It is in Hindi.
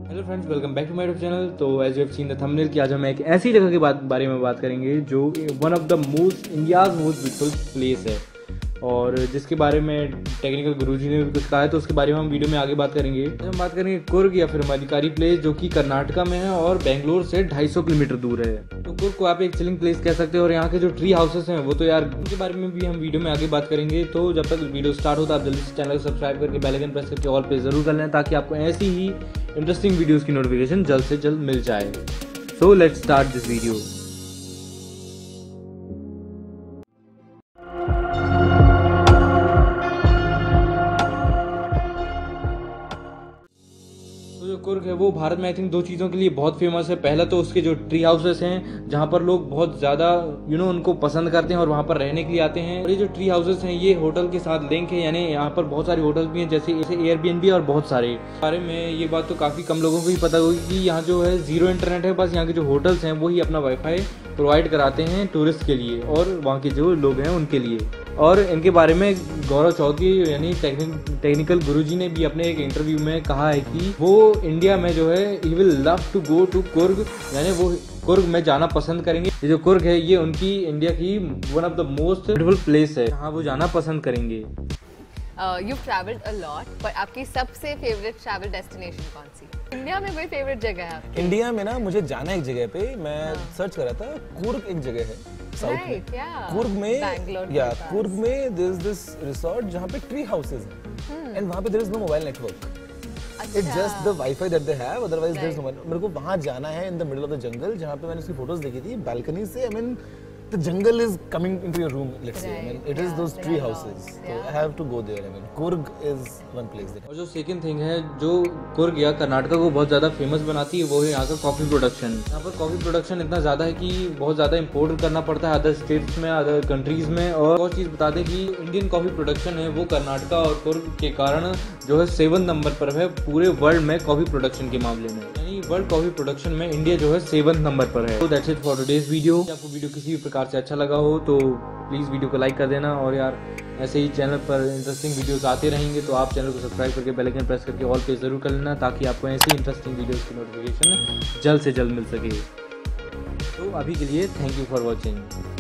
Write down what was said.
Hello friends, welcome back to my YouTube channel. तो as you have seen the thumbnail कि आज हम एक ऐसी जगह के बारे में बात करेंगे जो one of the most India's most beautiful place है और जिसके बारे में टेक्निकल गुरुजी ने भी कुछ कहा है, तो उसके बारे में हम वीडियो में आगे बात करेंगे। हम बात करेंगे कुर्ग या फिर मलिकारी प्लेस, जो कि कर्नाटका में है और बेंगलोर से 250 किलोमीटर दूर है। तो कुर्ग को आप एक चिलिंग प्लेस कह सकते हैं और यहाँ के जो ट्री हाउसेस हैं वो तो यार उनके बारे में भी हम वीडियो में आगे बात करेंगे। तो जब तक वीडियो स्टार्ट होता है आप जल्दी से चैनल को सब्सक्राइब करके बेल आइकन प्रेस करके ऑल पे जरूर कर लें, ताकि आपको ऐसी ही इंटरेस्टिंग वीडियोज़ की नोटिफिकेशन जल्द से जल्द मिल जाए। So let's start this video. जो कुर्ग है वो भारत में आई थिंक दो चीज़ों के लिए बहुत फेमस है। पहला तो उसके जो ट्री हाउसेस हैं, जहाँ पर लोग बहुत ज़्यादा उनको पसंद करते हैं और वहाँ पर रहने के लिए आते हैं। और ये जो ट्री हाउसेस हैं ये होटल के साथ लिंक है, यानी यहाँ पर बहुत सारे होटल्स भी हैं, जैसे एयरबीएनबी और बहुत सारे। बारे में ये बात तो काफ़ी कम लोगों को ही पता होगी कि यहाँ जो है जीरो इंटरनेट है, बस यहाँ के जो होटल्स हैं वो ही अपना वाईफाई प्रोवाइड कराते हैं टूरिस्ट के लिए और वहाँ के जो लोग हैं उनके लिए। और इनके बारे में गौरव चौधरी यानी टेक्निकल गुरुजी ने भी अपने एक इंटरव्यू में कहा है कि वो इंडिया में जो है he will love to go to Coorg, यानी वो कुर्ग में जाना पसंद करेंगे। ये जो कुर्ग है ये उनकी इंडिया की one of the most beautiful place है, जहाँ वो जाना पसंद करेंगे। You've traveled a lot, पर आपकी सबसे फेवरेट ट्रैवल डेस्टिनेशन कौन सी? इंडिया में कोई फेवरेट जगह है आपकी? इंडिया में ना मुझे जाना एक जगह पे, मैं सर्च कर रहा था। कुर्ग एक जगह है साउथ में। कुर्ग में कुर्ग में देयर इज दिस रिसोर्ट जहाँ पे ट्री हाउसेस हैं एंड वहाँ पे there is no mobile network. It's just the WiFi that they have, otherwise there is no mobile. मेरे को वहाँ जाना है in the middle of the jungle, जहाँ पे मैंने उसकी फोटोज देखी थी बालकनी से। I mean the jungle is coming into your room, let's say. I mean, it is those tree houses. So I have to go there. I mean, Kurg is one place that. और जो सेकंड थिंग है जो कुर्ग या कर्नाटका को बहुत ज़्यादा फेमस बनाती है वो है यहाँ का कॉफ़ी प्रोडक्शन। यहाँ पर कॉफ़ी प्रोडक्शन इतना ज़्यादा है कि बहुत ज़्यादा इंपोर्ट करना पड़ता है अदर स्टेट्स में, अदर कंट्रीज़ में। और चीज़ बता दें कि इंडियन कॉफ़ी प्रोडक्शन है वो कर्नाटका और कुर्ग के कारण जो है 7 नंबर पर है पूरे वर्ल्ड में कॉफ़ी प्रोडक्शन के मामले में। यानी वर्ल्ड कॉफ़ी प्रोडक्शन में इंडिया जो है 7 नंबर पर है। तो that's it for today's video. आपको वीडियो किसी भी प्रकार से अच्छा लगा हो तो प्लीज़ वीडियो को लाइक कर देना, और यार ऐसे ही चैनल पर इंटरेस्टिंग वीडियोस आते रहेंगे तो आप चैनल को सब्सक्राइब करके बेल आइकन प्रेस करके ऑल पे ज़रूर कर लेना, ताकि आपको ऐसी इंटरेस्टिंग वीडियोस की नोटिफिकेशन जल्द से जल्द मिल सके। तो अभी के लिए थैंक यू फॉर वॉचिंग।